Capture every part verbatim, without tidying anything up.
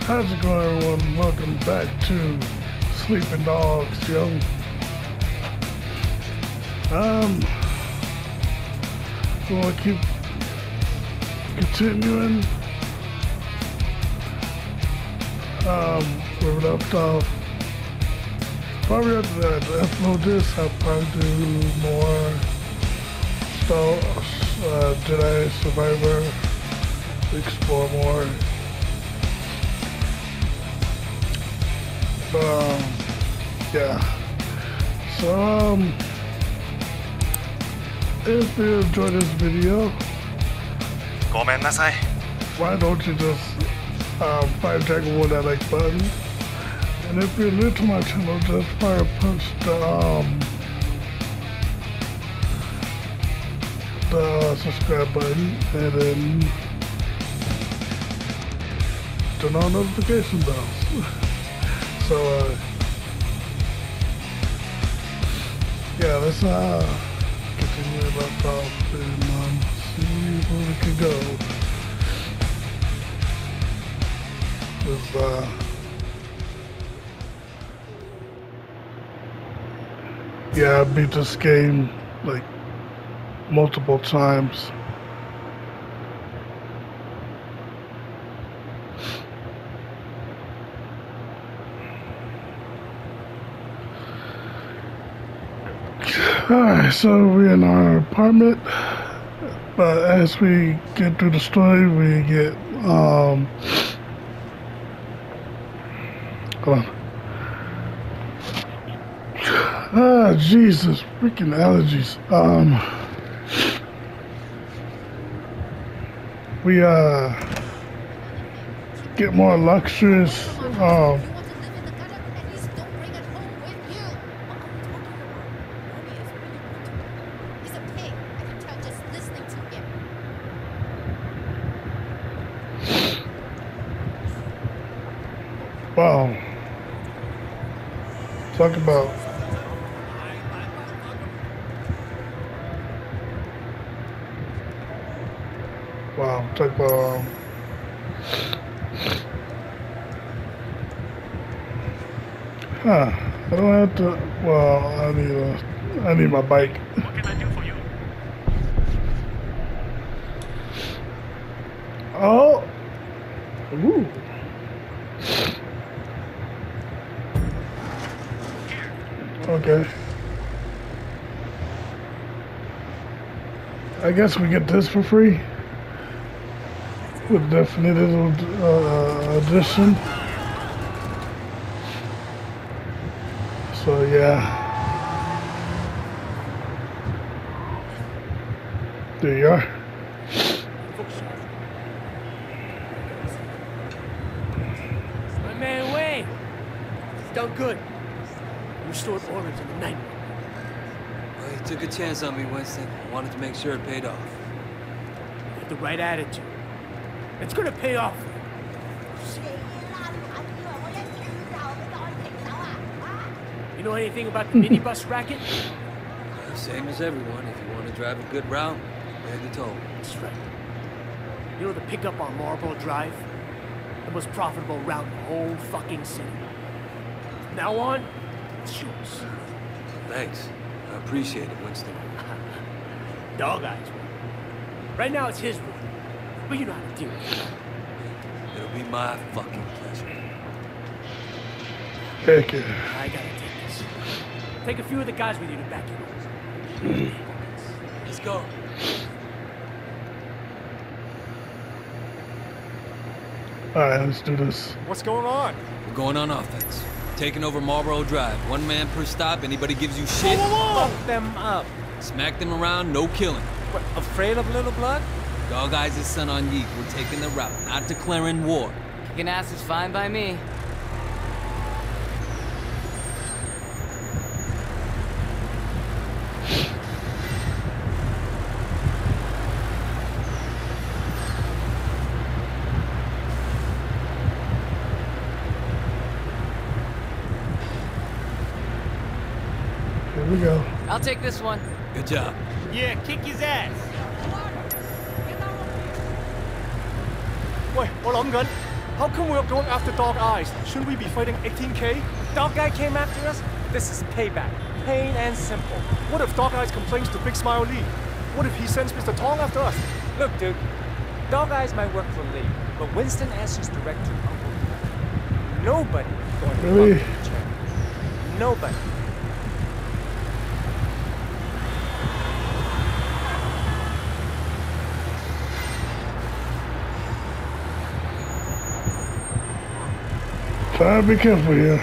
How's it going, everyone? Welcome back to Sleeping Dogs, yo. Um, we'll keep continuing. Um, where we left off. Probably after that, upload this, I'll probably do more Star uh, Jedi Survivor, explore more. But, um, yeah. So, um, if you enjoyed this video, ごめんなさい. why don't you just um, fire tag with that like button? And if you're new to my channel, just fire punch the um the subscribe button and then turn on notification bells. So uh, yeah, let's uh continue left off and um, see where we can go. With uh yeah, I beat this game like multiple times. Alright, so we're in our apartment, but as we get through the story, we get, um, hold on. Ah, Jesus, freaking allergies. Um, we, uh, get more luxurious, um, wow. Talk about wow, talk about um, huh. I don't have to well I need a, I need my bike. What can I do for you? Oh, ooh. Okay. I guess we get this for free with definitive uh, edition. So yeah, there you are. My man Wayne, it's done good. Restored order to the night. Well, he took a chance on me, Winston. I wanted to make sure it paid off. You have the right attitude. It's gonna pay off. You know anything about the minibus racket? Well, same as everyone. If you want to drive a good route, pay the toll. That's right. You know the pickup on Marlboro Drive? The most profitable route in the whole fucking city. From now on, it's yours. Thanks. I appreciate it, Winston. Dog eyes one. Right now it's his one. But you know how to deal with it. It'll be my fucking pleasure. Heck yeah. I gotta take this. Take a few of the guys with you to back you up. Let's go. Alright, let's do this. What's going on? We're going on offense. Taking over Marlboro Drive. One man per stop. Anybody gives you shit, Fuck them up. smack them around, no killing. What, afraid of little blood? Dog Eyes' son on Yeek. We're taking the route, not declaring war. Kicking ass is fine by me. Here we go. I'll take this one. Good job. Yeah, kick his ass. Wait, hold on, gun. How come we're going after Dog Eyes? Shouldn't we be fighting eighteen K? Dog guy came after us? This is payback. Plain and simple. What if Dog Eyes complains to Big Smile Lee? What if he sends Mister Tong after us? Look, dude. Dog Eyes might work for Lee, but Winston answers direct to Uncle Lee. Nobody going to Really? fuck with each other. Nobody. Try to be careful here.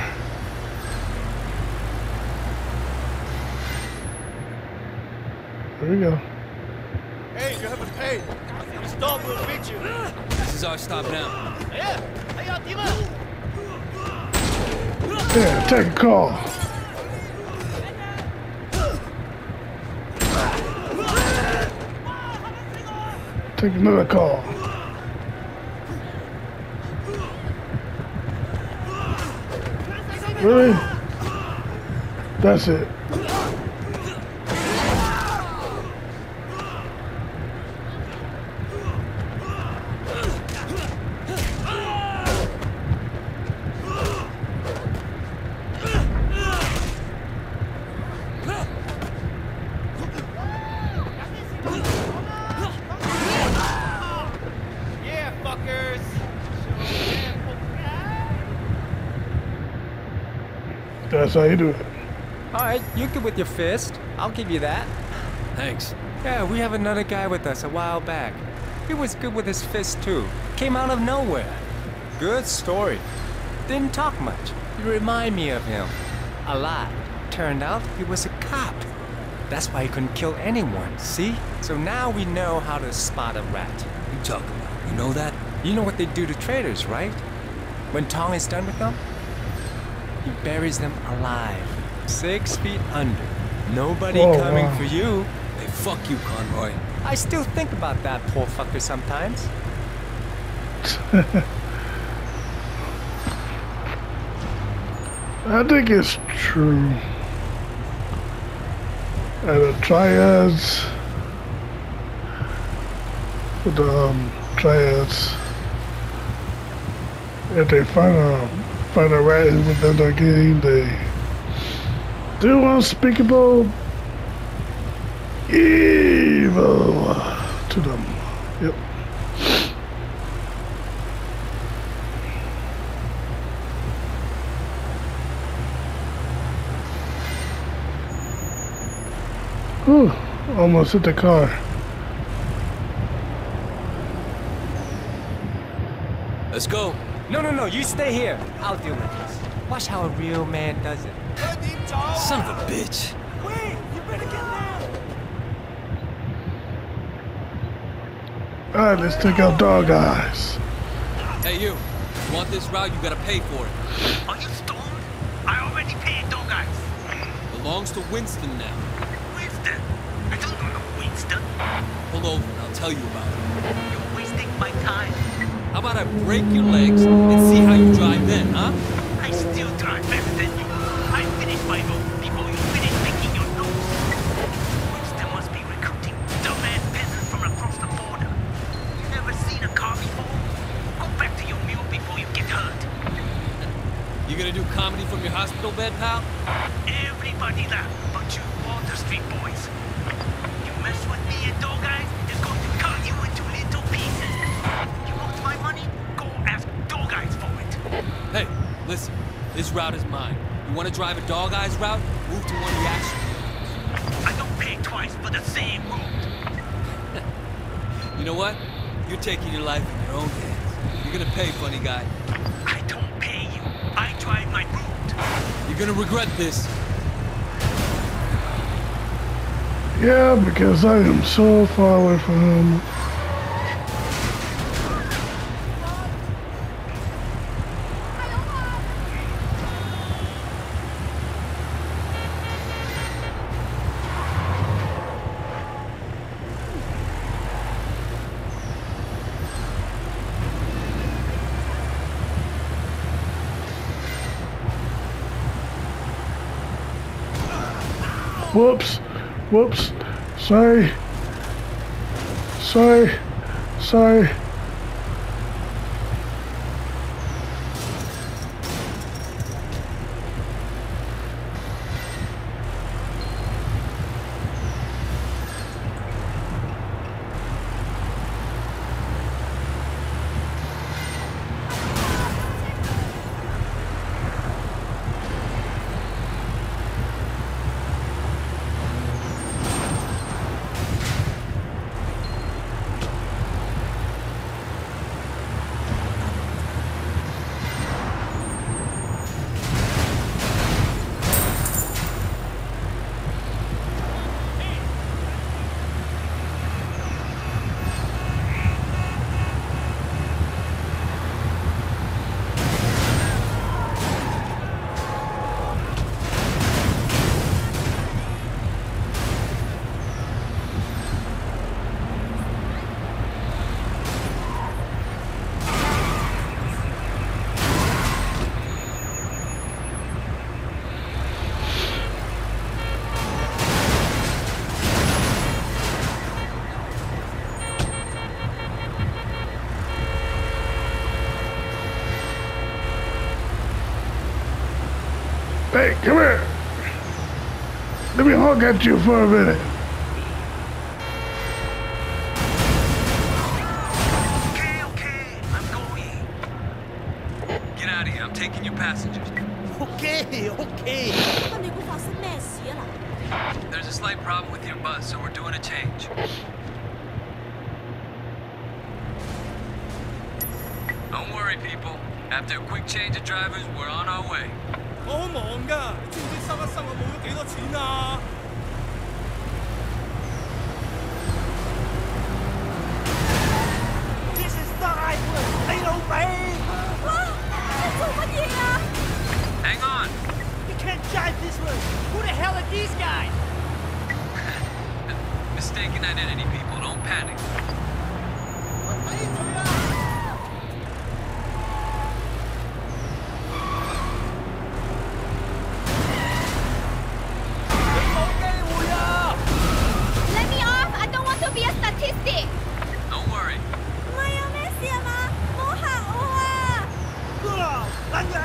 There we go. Hey, you haven't paid. This dog will beat you. This is our stop now. Yeah, take a call. Take another call. Really? That's it. Yeah, fuckers. That's how you do it. Alright, you're good with your fist. I'll give you that. Thanks. Yeah, we have another guy with us a while back. He was good with his fist too. Came out of nowhere. Good story. Didn't talk much. You remind me of him. A lot. Turned out he was a cop. That's why he couldn't kill anyone, see? So now we know how to spot a rat. You talking about? You know that? You know what they do to traitors, right? When Tong is done with them, he buries them alive. Six feet under. Nobody Oh, coming wow. for you. Hey, fuck you, Conroy. I still think about that poor fucker sometimes. I think it's true. At the triads, with the um, triads, if they find a find a rat within the game, they do unspeakable evil to them. Yep. Whew, almost hit the car. Let's go. No, no, no, you stay here. I'll deal with this. Watch how a real man does it. Son of a bitch. Wait, you better get down. Alright, let's take out Dog Eyes. Hey, you. You want this route, you gotta pay for it. Are you stoned? I already paid Dog Eyes. Belongs to Winston now. Winston? I don't know no Winston. Pull over and I'll tell you about it. You're wasting my time. How about I break your legs and see how you drive then, huh? I still drive better than you. I finished my road before you finished making your nose. Winston must be recruiting dumbass peasants from across the border. You never seen a car before? Go back to your mule before you get hurt. You gonna do comedy from your hospital bed, pal? Everybody laugh but you Walter Street boys. You mess with me and Dog Eyes, it's going to cut you into little pieces. You want my money? Go ask Dog Eyes for it. Hey, listen. This route is mine. You wanna drive a Dog Eyes route? Move to one of the action roads. I don't pay twice for the same road. You know what? You're taking your life in your own hands. You're gonna pay, funny guy. I don't pay you. I drive my route. You're gonna regret this. Yeah, because I am so far away from him. Whoops, whoops, sorry, sorry, sorry. Hey, come here. Let me honk at you for a minute. Okay, okay, I'm going. Get out of here. I'm taking your passengers. Okay, okay. 乜你估發生咩事啊嗱？ There's a slight problem with your bus, so we're doing a change. Don't worry, people. After a quick change of drivers, we're on our way. 我好忙㗎，你知唔知收一收我冇咗幾多錢啊？ This is not right way. 你老味哇！你做乜嘢啊？ Hang on. You can't drive this way. Who the hell are these guys? Mistaken identity, people. Don't panic. 我睇佢啊！ Let me off! I don't want to be a statistic. Don't worry. 唔係有咩事啊嘛？唔好嚇我啊！ 撚樣！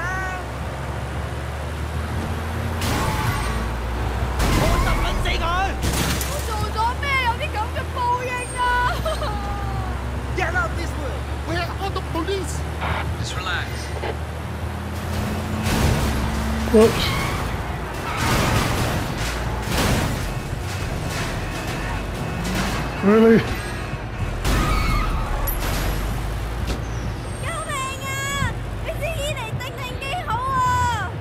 我揼撚死佢我做咗咩？有啲咁嘅報應啊！ ！Get out this way. Where are the police? Just relax. Whoops. Really? 救命啊！你支煙嚟定定幾好啊！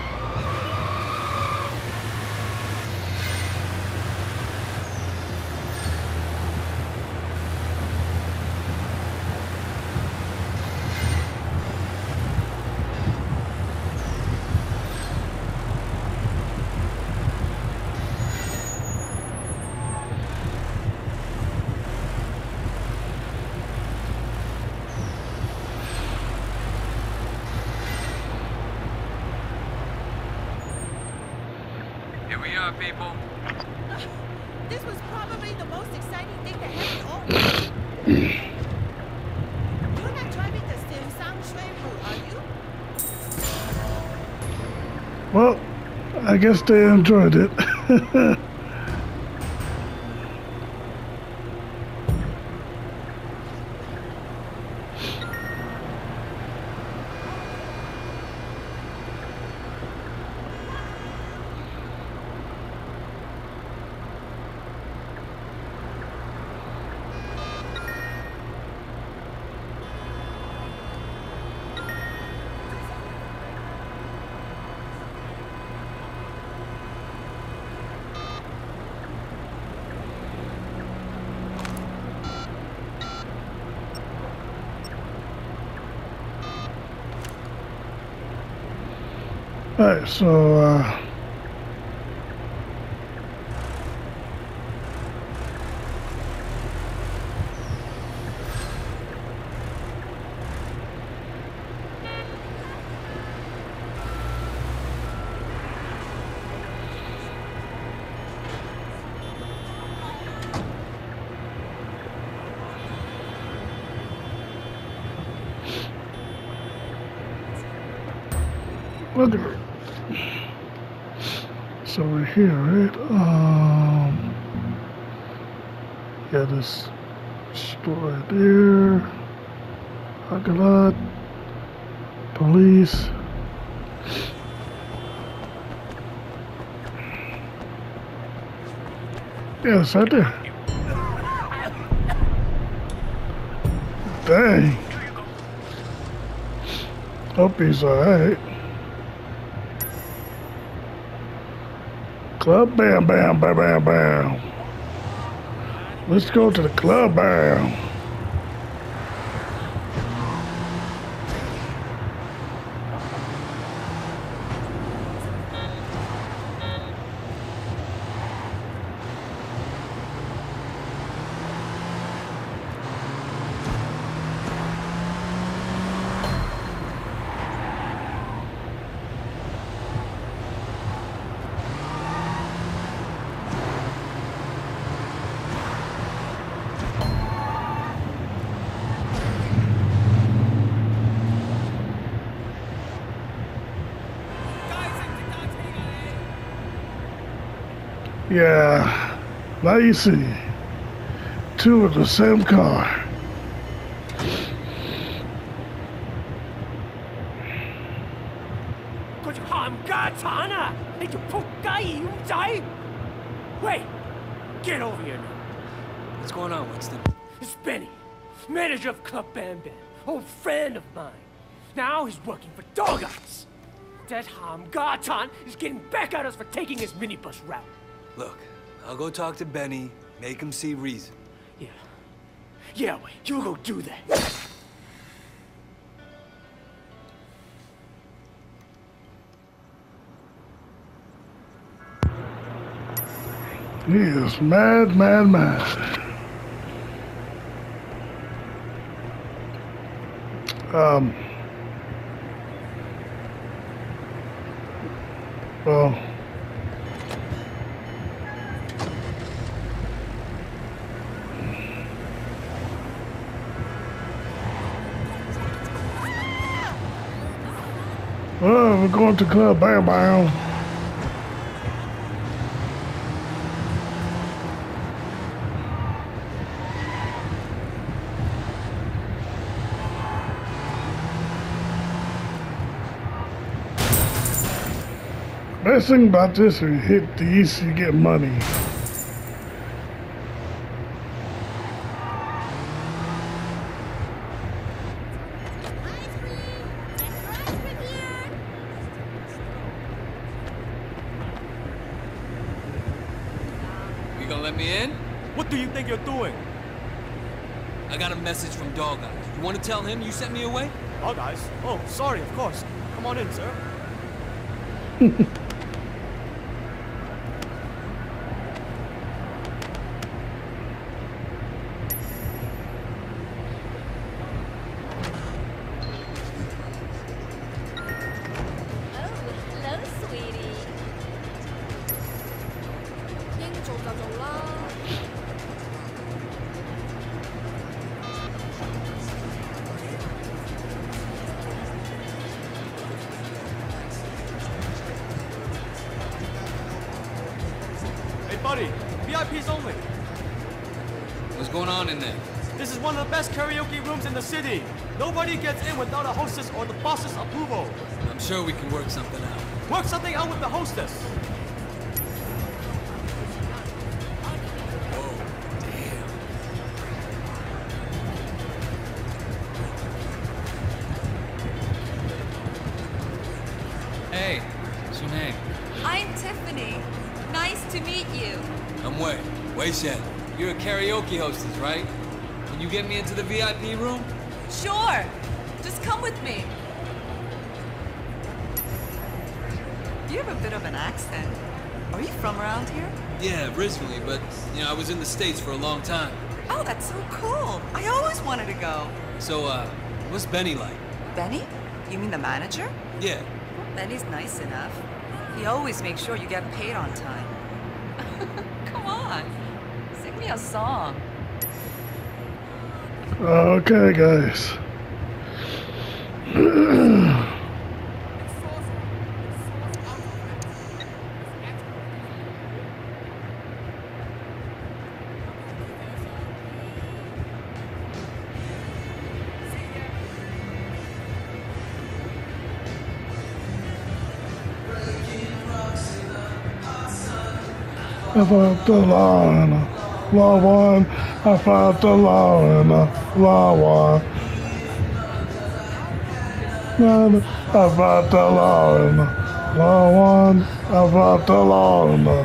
Here we are, people. This was probably the most exciting thing that happened all You're not driving the same Shui route, are you? Well, I guess they enjoyed it. Alright, so uh look at it. So we're here, right? Um, yeah, this store right there. Parking lot. Police. Yeah, it's right there. Dang. Hope he's alright. Club bam bam bam bam bam. Let's go to the club bam. Yeah, now you see. Two of the same car. Wait! Get over here now. What's going on, Winston? It's Benny, manager of Club Bam Bam, old friend of mine. Now he's working for Dog Eyes. That Ham Gatan is getting back at us for taking his minibus route. Look, I'll go talk to Benny, make him see reason. Yeah. Yeah, wait, you go do that. He is mad, mad, mad. Um. Well. Well, we're going to Club Bam Bam. Best thing about this is you hit the east, you get money. You gonna let me in? What do you think you're doing? I got a message from Dog Eyes. You wanna tell him you sent me away? Oh, guys. Oh, sorry, of course. Come on in, sir. Buddy, V I Ps only. What's going on in there? This is one of the best karaoke rooms in the city. Nobody gets in without a hostess or the boss's approval. I'm sure we can work something out. Work something out with the hostess. Whoa, damn. Hey, what's your name? I'm Tiffany. Nice to meet you. I'm Wei. Wei Shen. You're a karaoke hostess, right? Can you get me into the V I P room? Sure. Just come with me. You have a bit of an accent. Are you from around here? Yeah, originally, but, you know, I was in the States for a long time. Oh, that's so cool. I always wanted to go. So, uh, what's Benny like? Benny? You mean the manager? Yeah. Benny's nice enough. He always makes sure you get paid on time. Come on. Sing me a song. Okay, guys. I found the law in a law one. I found the law in a law one. I found the law in a law one. I found the law in a.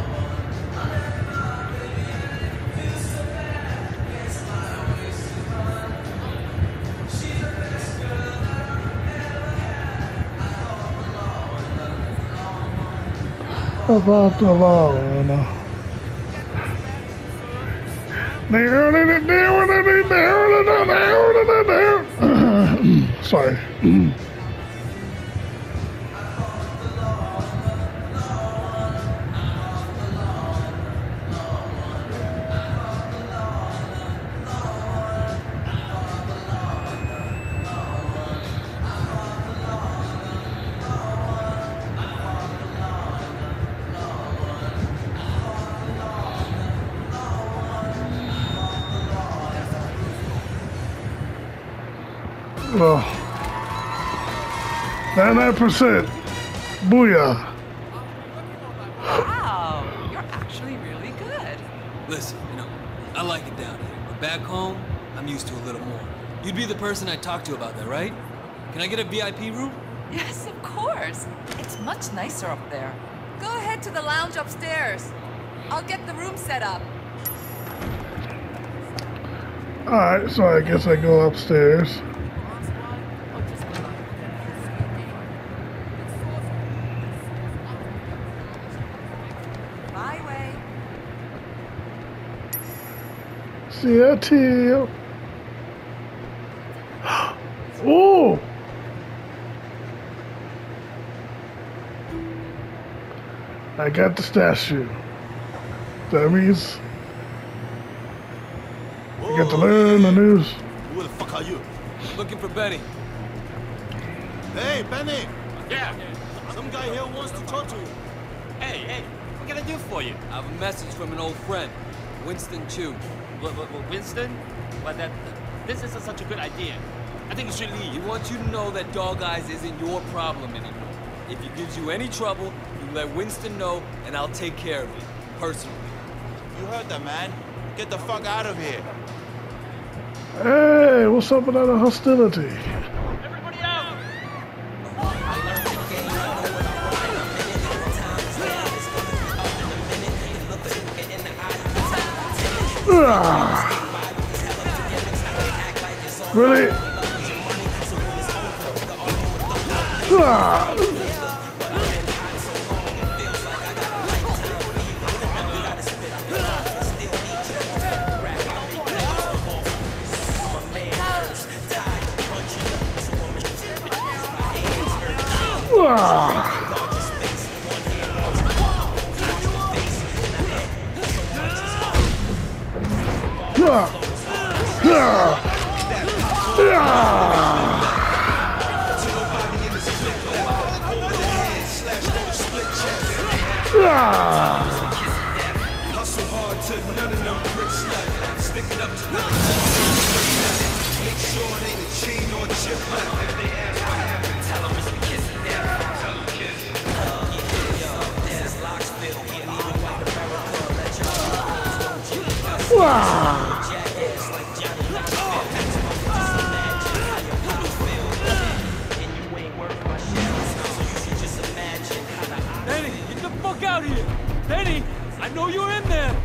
About the law and uh sorry. Well, ninety-nine percent. Booyah. Wow, you're actually really good. Listen, you know, I like it down here, but back home, I'm used to a little more. You'd be the person I talk to about that, right? Can I get a V I P room? Yes, of course. It's much nicer up there. Go ahead to the lounge upstairs. I'll get the room set up. Alright, so I guess I go upstairs. My way. See ya, Teal. Oh! I got the statue. That means I get to learn the news. Who the fuck are you? Looking for Benny. Hey, Benny! Yeah. Some guy here wants to talk to you. Hey, hey, what can I do for you? I have a message from an old friend, Winston Chu. What, what, what, Winston? Well, that, this isn't such a good idea. I think you should leave. He wants you to know that Dog Eyes isn't your problem anymore. If he gives you any trouble, you let Winston know, and I'll take care of it, personally. You heard that, man. Get the fuck out of here. Hey, what's up with that hostility? Everybody out! Ah. Really? Ah. Hustle hard to none of them bricks left. Stick it up to make sure it ain't a chain or chip left. If they ask what happened, tell them it's the kiss of death. Tell them kiss. There's locks filled. Can't even wipe the barrel club. Let your eyes don't you? Jackass like Johnny Knoxville. Just imagine how your booty feel. And you ain't worth my shadows, so you should just imagine how the Benny, get the fuck out of here! Benny, I know you're in there!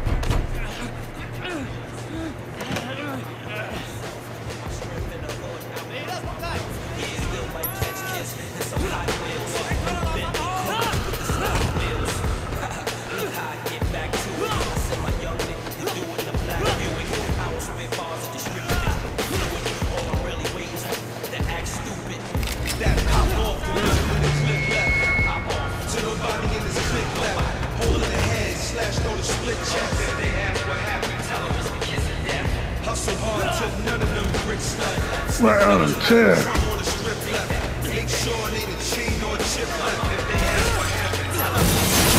Right on the chair. Make sure it ain't a chain or chip left. If they ask what happened, tell them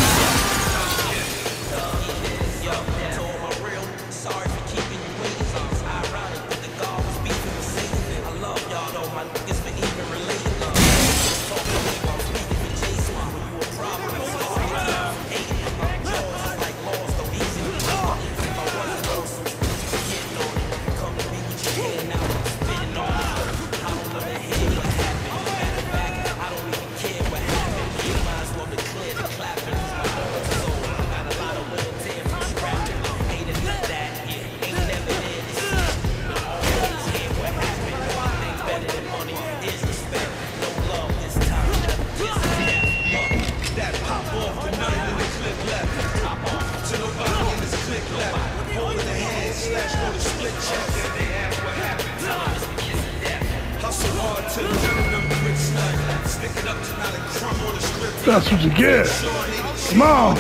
yo, to all my real, sorry for keeping you waiting. It's ironic with the God was beefing with Satan. I love y'all though, my niggas for even relating. Talk to me while speaking to Jason. When you a problem, it's hard to hating. Yours is like laws, though easy to talk. If I wasn't awesome, you getting on it. Come to me with your hand out. That's what you get. Come on.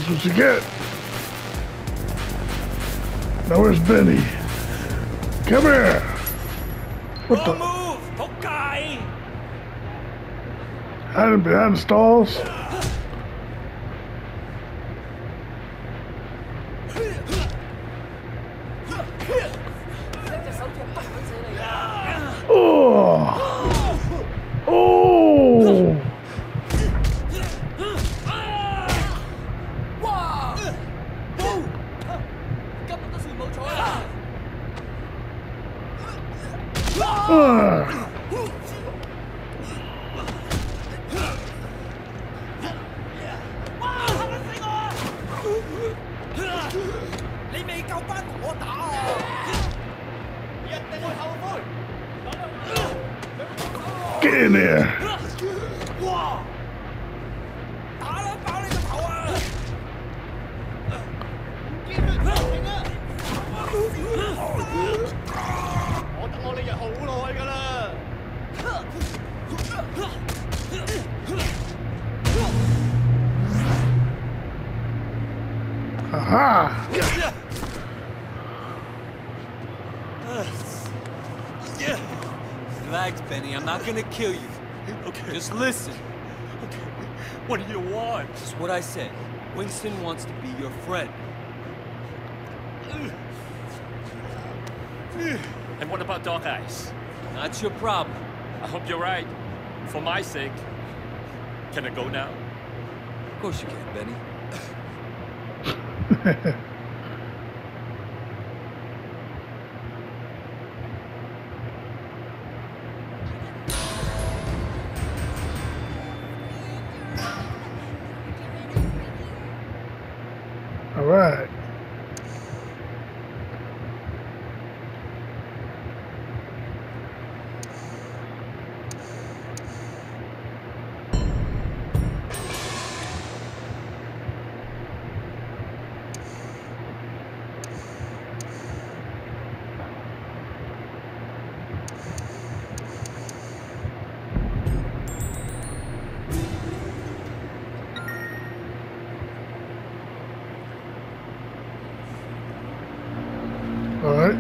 That's what you get. Now where's Benny? Come here. What the? Move! Okay! Hiding behind the stalls. Oh! Oh! Ah! 你未夠班我打啊！一定會後悔。 Get in there! 哇！打撚爆你個頭啊！唔見佢停啊！我等我呢日好耐㗎啦。 Aha! Relax, Benny. I'm not gonna kill you. Okay. Just listen. Okay. What do you want? Just what I said. Winston wants to be your friend. And what about Dog Eyes? Not your problem. I hope you're right. For my sake. Can I go now? Of course you can, Benny. All right. All right.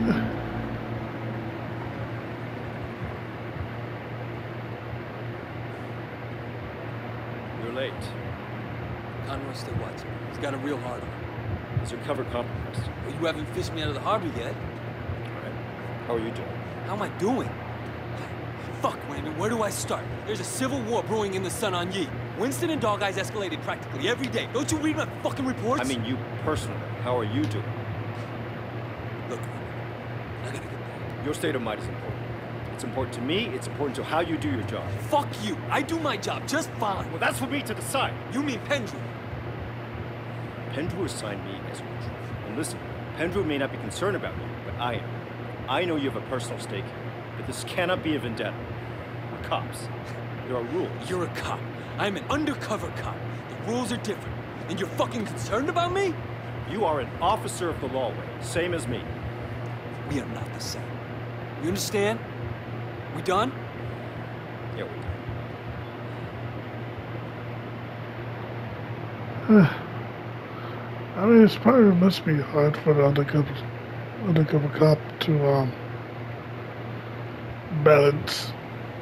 You're late. Conroy's still watching. He's got a real hard on. Is your cover compromised? Well, you haven't fished me out of the harbor yet. All right. How are you doing? How am I doing? Fuck, Raymond, where do I start? There's a civil war brewing in the Sun on Yi. Winston and Dog Eyes escalated practically every day. Don't you read my fucking reports? I mean, you personally. How are you doing? Look, I gotta get back. Your state of mind is important. It's important to me. It's important to how you do your job. Fuck you. I do my job just fine. Well, that's for me to decide. You mean Pendrew? Pendrew assigned me as neutral. And listen, Pendrew may not be concerned about me, but I am. I know you have a personal stake here, but this cannot be a vendetta. We're cops. There are rules. You're a cop. I'm an undercover cop. The rules are different. And you're fucking concerned about me? You are an officer of the law, Wayne, same as me. We are not the same. You understand? We done? Yeah, we're done. I mean, it's probably must be hard for the undercover, undercover cop to um, balance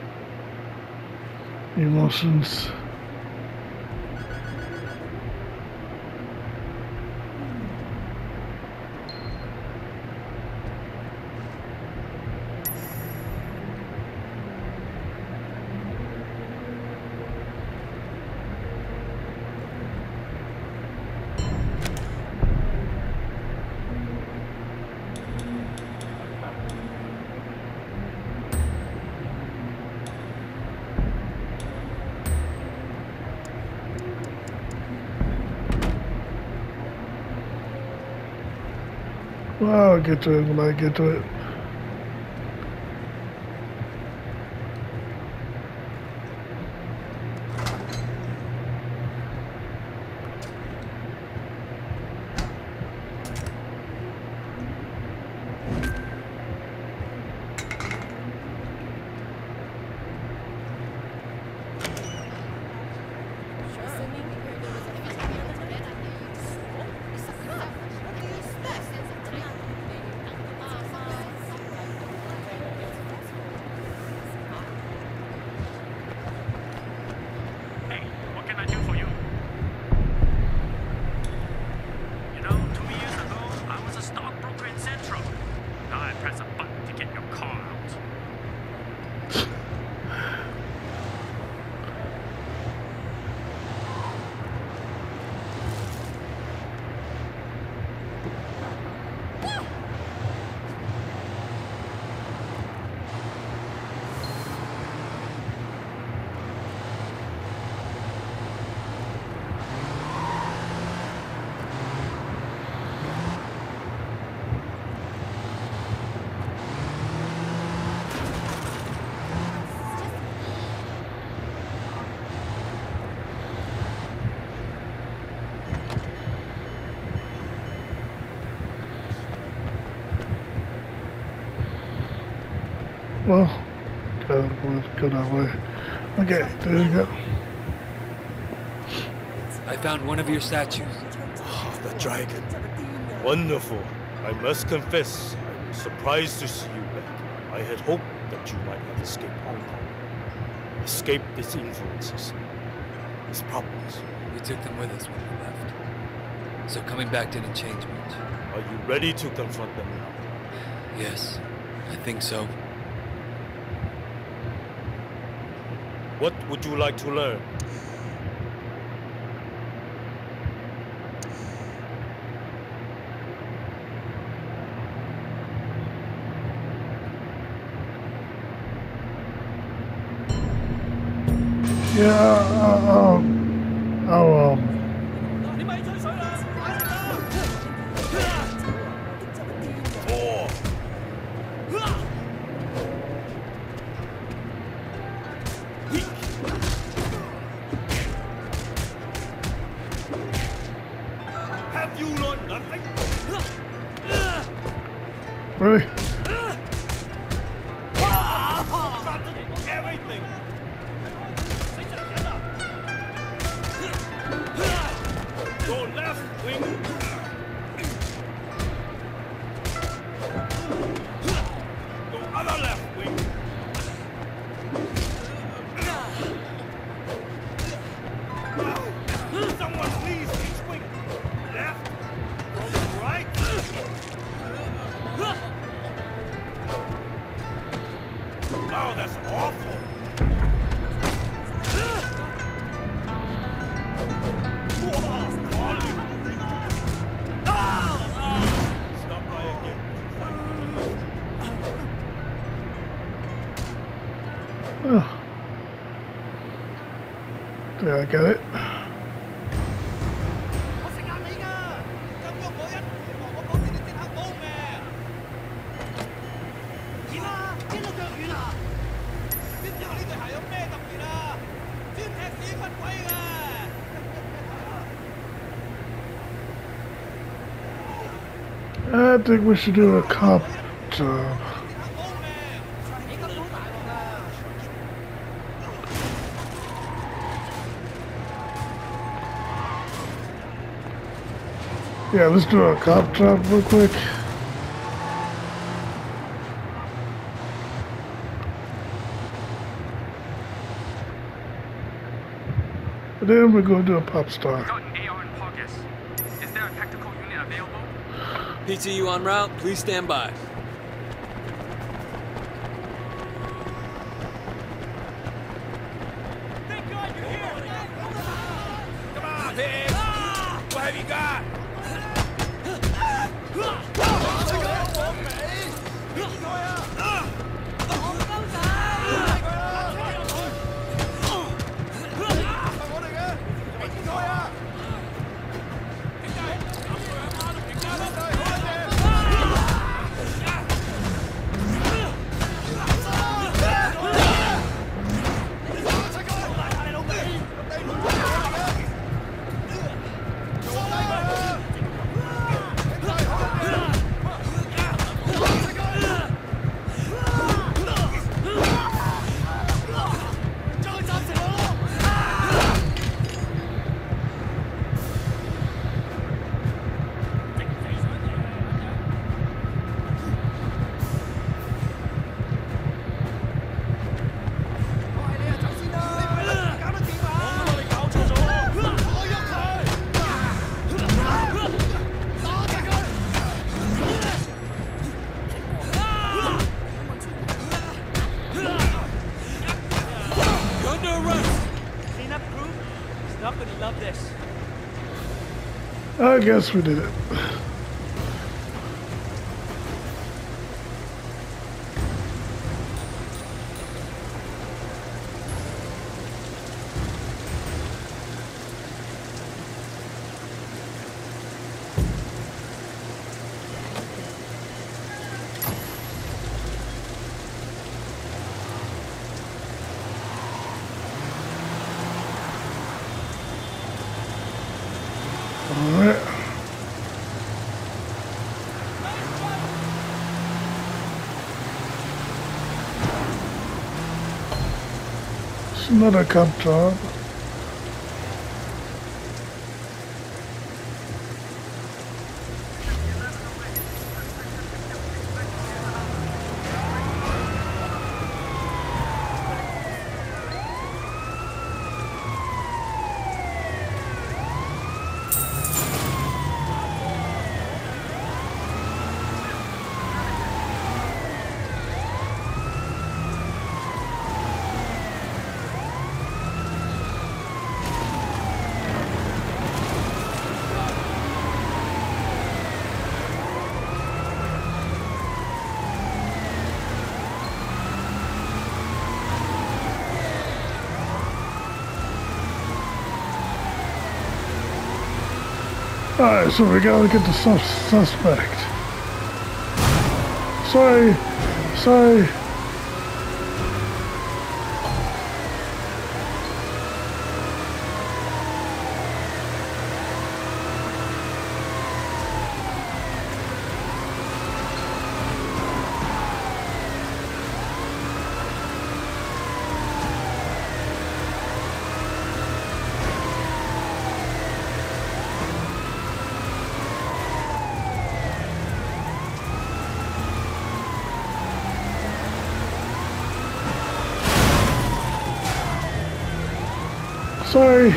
emotions. Well, I'll get to it when I get to it. Well, go, go that way. Okay, there you go. I found one of your statues. Oh, the dragon. Wonderful. I must confess, I'm surprised to see you back. I had hoped that you might have escaped Hong Kong. Escaped its influences, its problems. We took them with us when we left. So coming back didn't change much. Are you ready to confront them now? Yes, I think so. What would you like to learn? Yeah, uh, um, oh, um, Have you learned nothing? really? Everything. Your left wing. Your other left wing. Someone please each wing. Left. Right. Oh, that's awful. Oh. There, I got it. I think we should do a cop job. Yeah, let's do a cop job real quick. And then we're going to do a pop star. Is there a tactical unit available? P T U en route, please stand by. Thank God you're here! Come on, pig! What have you got? I guess we did it. Alright. It's another cop job. Alright, so we gotta get the sus suspect. Sorry, sorry. Sorry.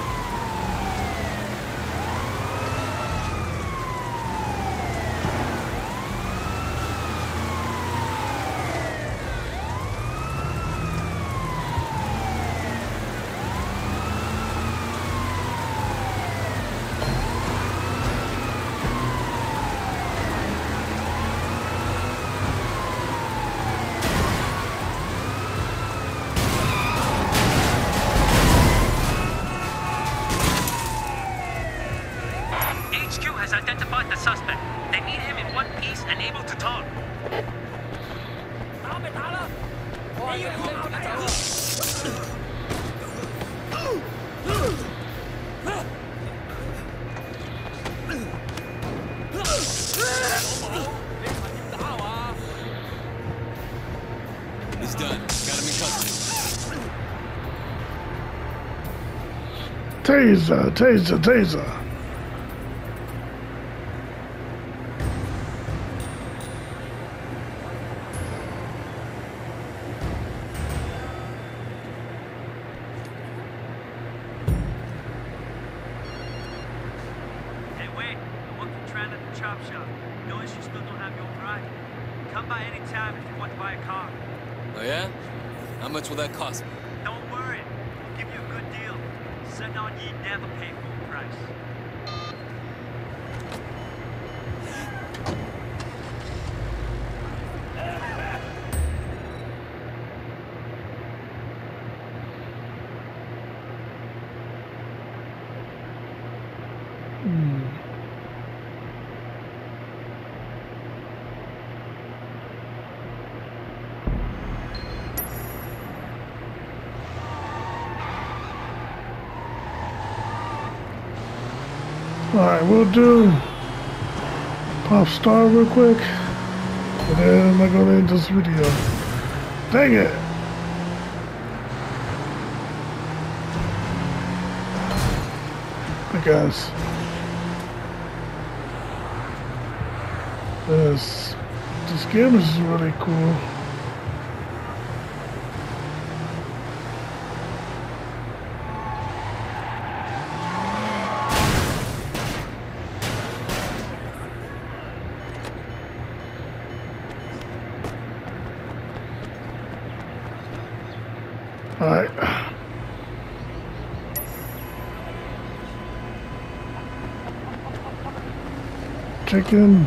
He's done. Got him in custody. Taser, taser, taser. Hey, wait. I'm working trying at the chop shop. Notice you still don't have your own ride. Come by any time if you want to buy a car. Oh, yeah? How much will that cost me? Don't worry. We'll give you a good deal. Send on ye never pay full price. Alright, we'll do Pop Star real quick, and then I'm gonna end this video. Dang it! Because this this game is really cool. Alright. Chicken.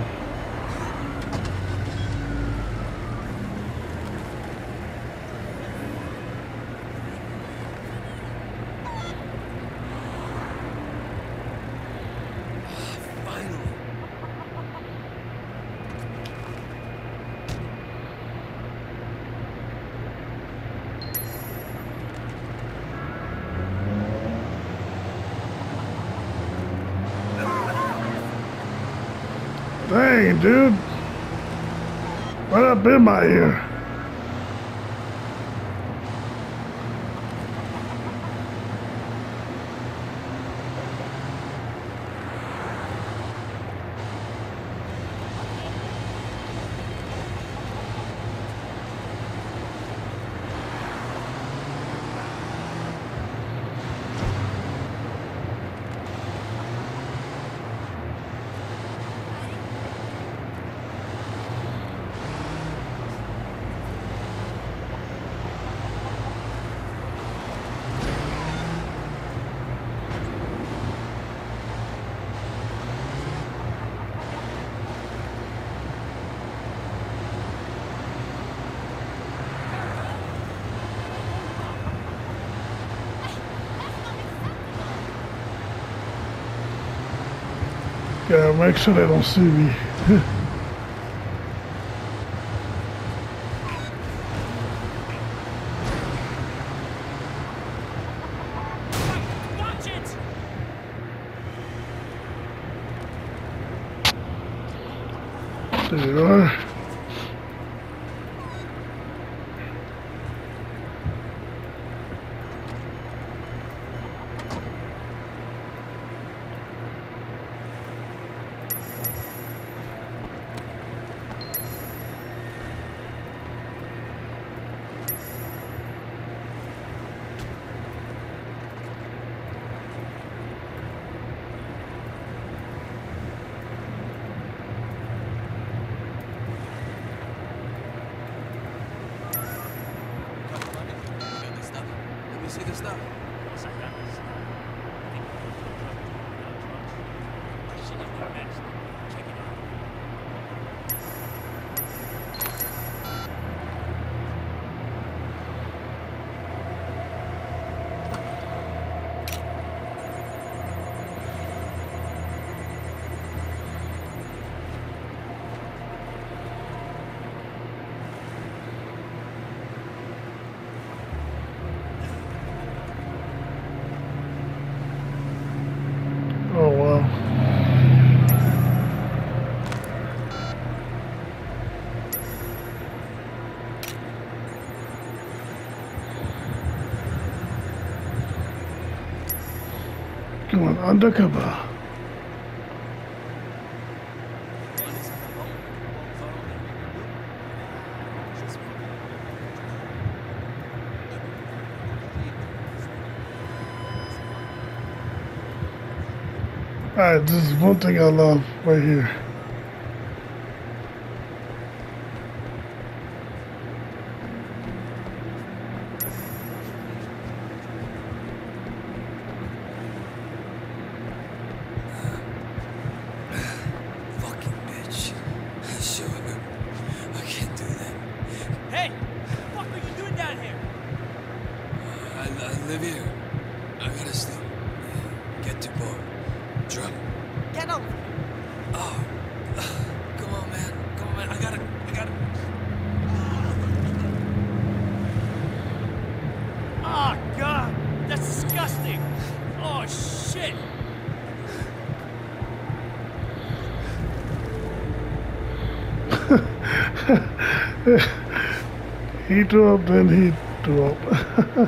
Dang, dude. Right up in my ear. Yeah, make sure they don't see me. Watch it! There you are. Let me see the stuff. Oh wow. Going undercover. Alright, this is one thing I love right here. Fucking bitch. Showing him. I can't do that. Hey! What the fuck are you doing down here? I, I live here. I gotta sleep. Get too bored. Drunk. Get over! Oh. Come on, man. Come on, man. I gotta. I gotta. Oh, God! That's disgusting! Oh, shit! He threw up, then he threw up.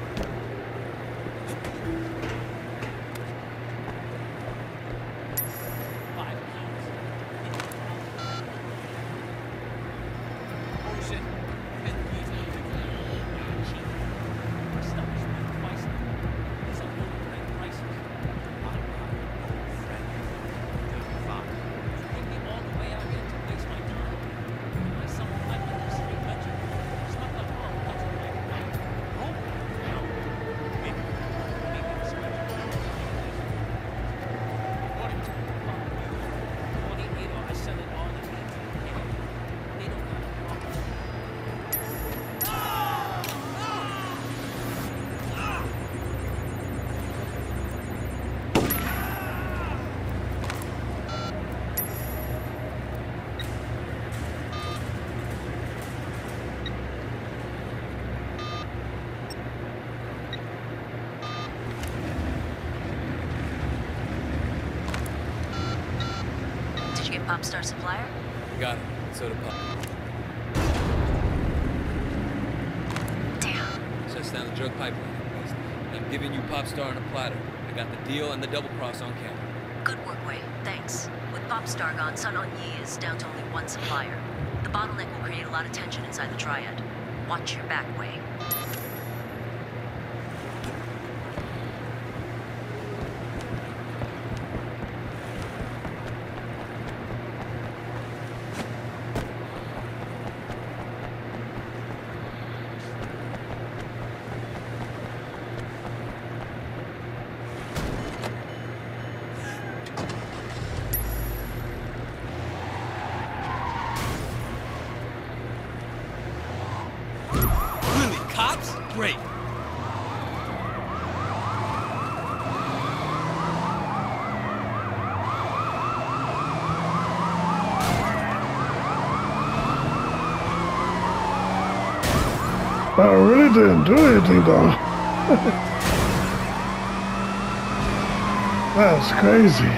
Popstar supplier? Got it. So did Pop. Damn. Shuts down the drug pipeline. I'm giving you Popstar on a platter. I got the deal and the double cross on camera. Good work, Wei. Thanks. With Popstar gone, Sun On Yi is down to only one supplier. The bottleneck will create a lot of tension inside the triad. Watch your back, Wei. Cops? Great. I really didn't do anything though. That's crazy.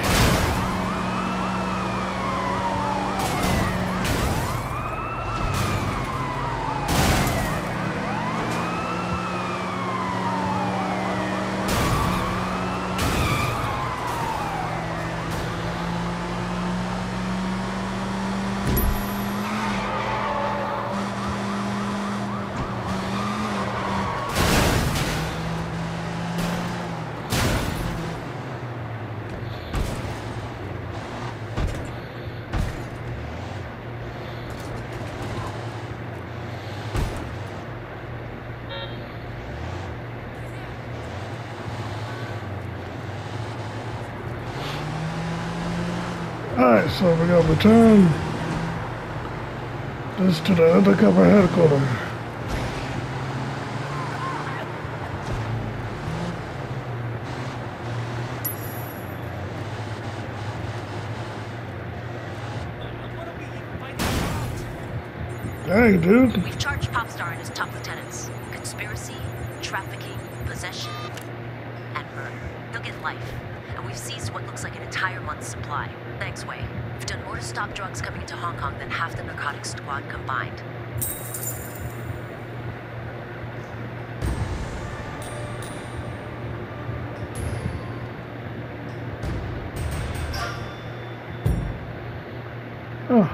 Alright, so we're gonna return this to the undercover headquarters. Dang, dude. We've charged Popstar and his top lieutenants. Conspiracy, trafficking, possession, and murder. They'll get life. And we've seized what looks like an entire month's supply. Thanks, Wei. We've done more to stop drugs coming into Hong Kong than half the narcotics squad combined. Oh.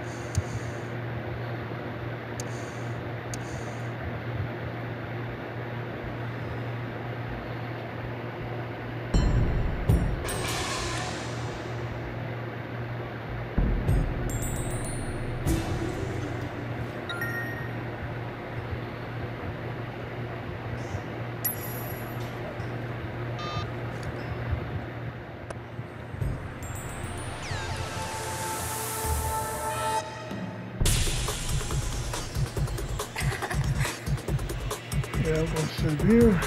Yeah, we'll sit here.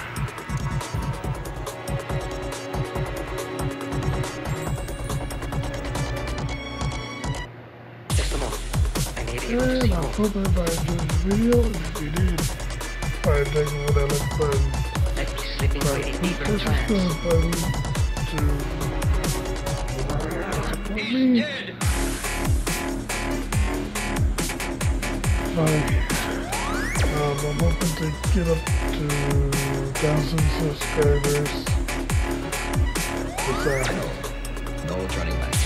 And I hope everybody enjoyed the video. If you did, alright, thank you for that like button. Press the button to support me. Bye. Um, I'm hoping to get up to one thousand subscribers. This uh, No turning back.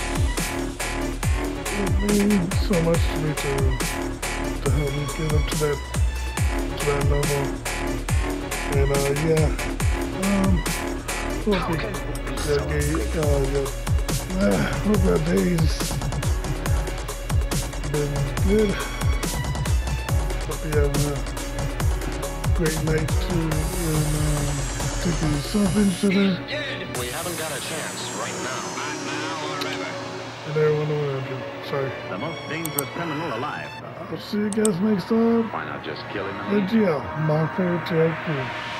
It means so much to me to to help me get up to that to that level. And uh, yeah, um, hope you, your day, uh, your, uh, hope your days been good. Hope you have a great night too, and um, taking yourself into there. We haven't got a chance right now. Not now or ever. And everyone around you. Sorry. The most dangerous criminal alive. I'll see you guys next time. Why not just kill him? And yeah, my favorite tag crew.